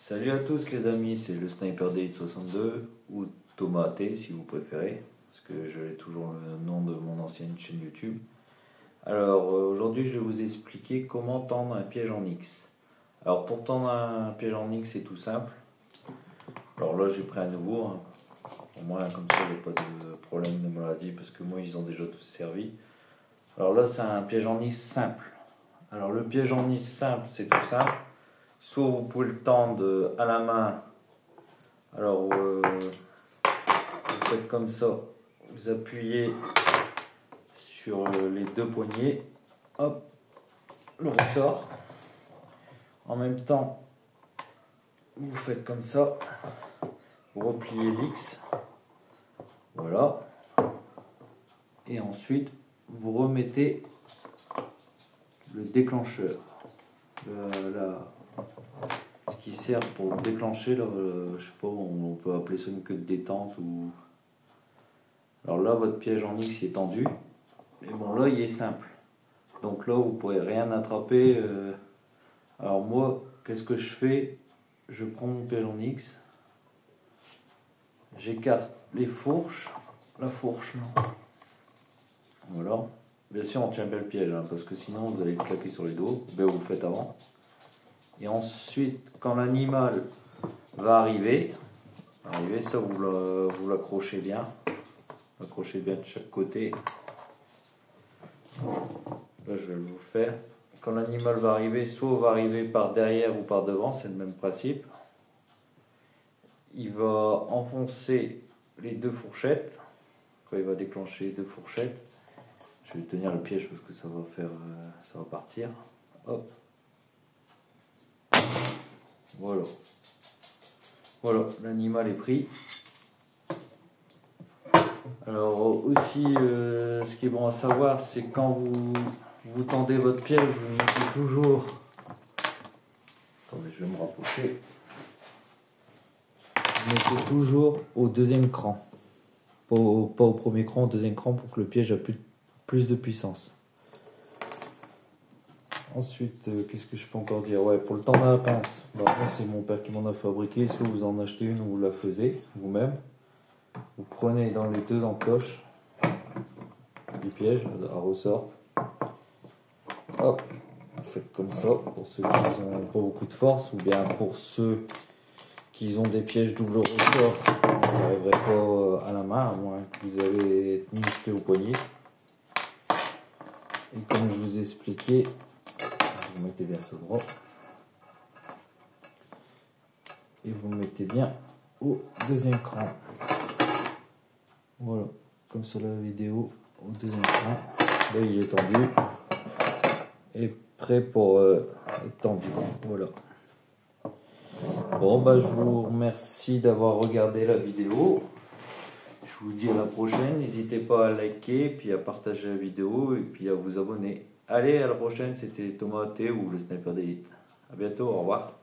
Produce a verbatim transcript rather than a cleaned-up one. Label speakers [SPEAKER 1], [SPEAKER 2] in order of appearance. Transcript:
[SPEAKER 1] Salut à tous les amis, c'est le Sniper Delete soixante-deux ou Thomas T si vous préférez, parce que j'ai toujours le nom de mon ancienne chaîne YouTube. Alors euh, aujourd'hui je vais vous expliquer comment tendre un piège en X. Alors pour tendre un piège en X c'est tout simple. Alors là j'ai pris un nouveau, hein. Au moins comme ça il n'y a pas de problème de maladie parce que moi ils ont déjà tous servi. Alors là c'est un piège en X simple. Alors le piège en X simple c'est tout simple. Soit vous pouvez le tendre à la main, alors euh, vous faites comme ça, vous appuyez sur les deux poignets, hop, le ressort. En même temps, vous faites comme ça, vous repliez l'X, voilà, et ensuite vous remettez le déclencheur, le, la, qui sert pour déclencher, là, euh, je sais pas, on, on peut appeler ça une queue de détente ou. Alors là, votre piège en X est tendu, mais bon, là il est simple, donc là vous pourrez rien attraper. Euh... Alors moi, qu'est-ce que je fais? Je prends mon piège en X, j'écarte les fourches, la fourche, non. Voilà. Bien sûr, on tient bien le piège, hein, parce que sinon vous allez claquer sur les dos. Ben, vous le faites avant. Et ensuite, quand l'animal va arriver, arriver ça vous l'accrochez bien, l'accrochez bien de chaque côté. Là, je vais vous faire. Quand l'animal va arriver, soit il va arriver par derrière ou par devant, c'est le même principe. Il va enfoncer les deux fourchettes. Quand il va déclencher les deux fourchettes, je vais tenir le piège parce que ça va faire, euh, ça va partir. Hop. Voilà. Voilà, l'animal est pris. Alors aussi, euh, ce qui est bon à savoir, c'est quand vous, vous tendez votre piège, vous mettez toujours. Attendez, je vais me rapprocher. Vous mettez toujours au deuxième cran. Pas au, pas au premier cran, au deuxième cran pour que le piège ait plus, plus de puissance. Ensuite, euh, qu'est-ce que je peux encore dire? Ouais, pour le tendre à la pince, bah, c'est mon père qui m'en a fabriqué. Soit vous en achetez une ou vous la faisiez vous-même. Vous prenez dans les deux encoches du piège à ressort. Hop, vous faites comme ça pour ceux qui n'ont pas beaucoup de force, ou bien pour ceux qui ont des pièges double ressort, vous n'arriverez pas à la main, à moins que vous avez musclé au poignet. Et comme je vous ai expliqué, vous mettez bien ça droit et vous mettez bien au deuxième cran. Voilà, comme sur la vidéo, au deuxième cran. Là il est tendu et prêt pour euh, être tendu. Voilà. Bon bah je vous remercie d'avoir regardé la vidéo. Je vous dis à la prochaine. N'hésitez pas à liker, puis à partager la vidéo et puis à vous abonner. Allez, à la prochaine, c'était Thomas T ou le Sniper Delete. A bientôt, au revoir.